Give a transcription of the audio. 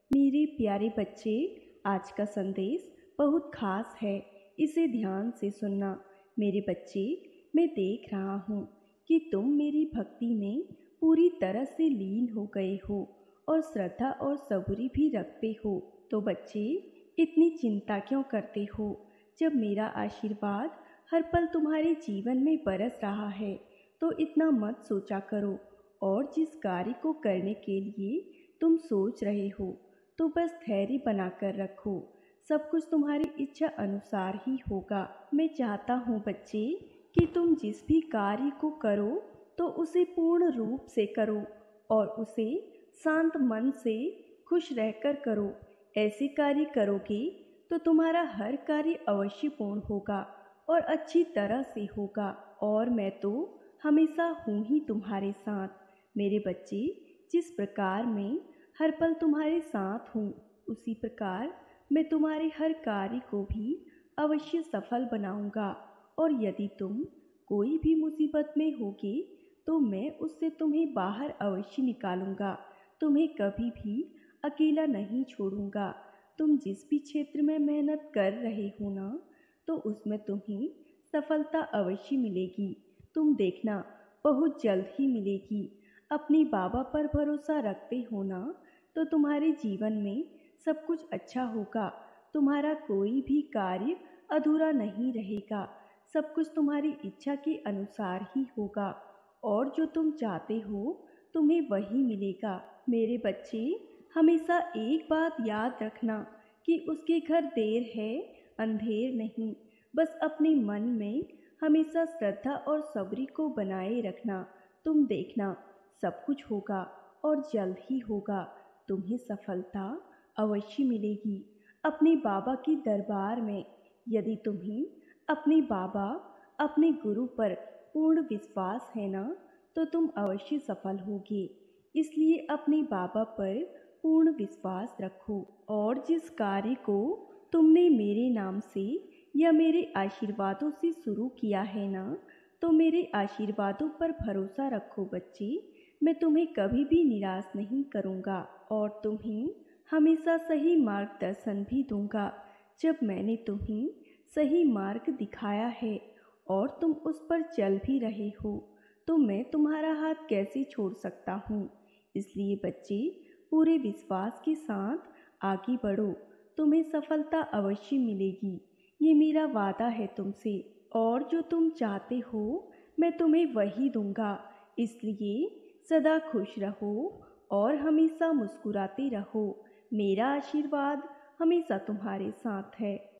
मेरे प्यारे बच्चे, आज का संदेश बहुत खास है। इसे ध्यान से सुनना। मेरे बच्चे, मैं देख रहा हूँ कि तुम मेरी भक्ति में पूरी तरह से लीन हो गए हो और श्रद्धा और सबूरी भी रखते हो। तो बच्चे, इतनी चिंता क्यों करते हो? जब मेरा आशीर्वाद हर पल तुम्हारे जीवन में बरस रहा है तो इतना मत सोचा करो। और जिस कार्य को करने के लिए तुम सोच रहे हो तो बस धैर्य बनाकर रखो। सब कुछ तुम्हारी इच्छा अनुसार ही होगा। मैं चाहता हूँ बच्चे कि तुम जिस भी कार्य को करो तो उसे पूर्ण रूप से करो और उसे शांत मन से खुश रहकर करो। ऐसे कार्य करोगे तो तुम्हारा हर कार्य अवश्य पूर्ण होगा और अच्छी तरह से होगा। और मैं तो हमेशा हूँ ही तुम्हारे साथ। मेरे बच्चे, जिस प्रकार मैं हर पल तुम्हारे साथ हूँ उसी प्रकार मैं तुम्हारे हर कार्य को भी अवश्य सफल बनाऊंगा। और यदि तुम कोई भी मुसीबत में होगे तो मैं उससे तुम्हें बाहर अवश्य निकालूंगा। तुम्हें कभी भी अकेला नहीं छोड़ूंगा। तुम जिस भी क्षेत्र में मेहनत कर रहे हो ना, तो उसमें तुम्हें सफलता अवश्य मिलेगी। तुम देखना, बहुत जल्द ही मिलेगी। अपनी बाबा पर भरोसा रखते हो ना, तो तुम्हारे जीवन में सब कुछ अच्छा होगा। तुम्हारा कोई भी कार्य अधूरा नहीं रहेगा। सब कुछ तुम्हारी इच्छा के अनुसार ही होगा और जो तुम चाहते हो तुम्हें वही मिलेगा। मेरे बच्चे, हमेशा एक बात याद रखना कि उसके घर देर है, अंधेर नहीं। बस अपने मन में हमेशा श्रद्धा और सब्र को बनाए रखना। तुम देखना, सब कुछ होगा और जल्द ही होगा। तुम्हें सफलता अवश्य मिलेगी अपने बाबा के दरबार में। यदि तुम्हें अपने बाबा, अपने गुरु पर पूर्ण विश्वास है ना, तो तुम अवश्य सफल होगे। इसलिए अपने बाबा पर पूर्ण विश्वास रखो और जिस कार्य को तुमने मेरे नाम से या मेरे आशीर्वादों से शुरू किया है ना, तो मेरे आशीर्वादों पर भरोसा रखो बच्चे। मैं तुम्हें कभी भी निराश नहीं करूँगा और तुम्हें हमेशा सही मार्गदर्शन भी दूंगा। जब मैंने तुम्हें सही मार्ग दिखाया है और तुम उस पर चल भी रहे हो, तो मैं तुम्हारा हाथ कैसे छोड़ सकता हूँ? इसलिए बच्चे, पूरे विश्वास के साथ आगे बढ़ो। तुम्हें सफलता अवश्य मिलेगी। ये मेरा वादा है तुमसे। और जो तुम चाहते हो मैं तुम्हें वही दूंगा। इसलिए सदा खुश रहो और हमेशा मुस्कुराते रहो। मेरा आशीर्वाद हमेशा तुम्हारे साथ है।